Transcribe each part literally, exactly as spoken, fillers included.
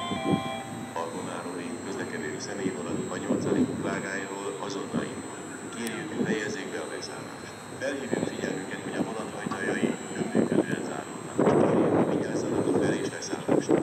Alkonárói közlekedési személyvonat a nyolcadik vágányról azonnal indul. Kérjük, fejezzék be a beszállást. Felhívjuk figyelmüket, hogy a vonat ajtajai önműködően záródnak. Kérjük, vigyázzanak a fel- és leszállásra.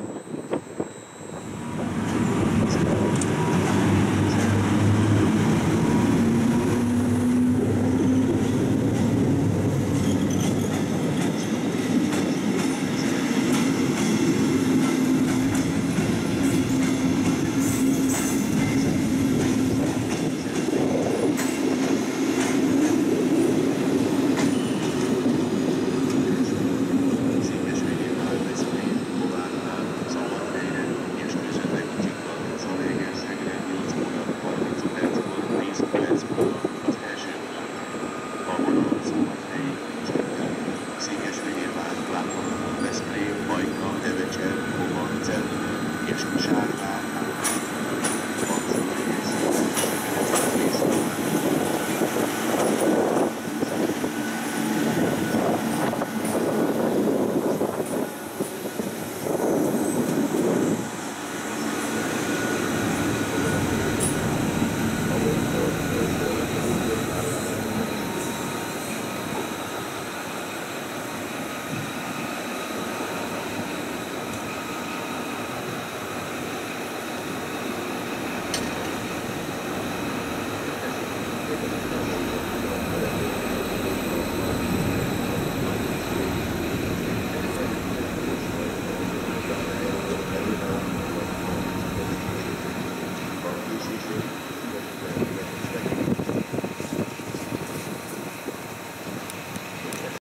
Veszprém, Bajka, Devecser, Hova, Celmő és Sárvár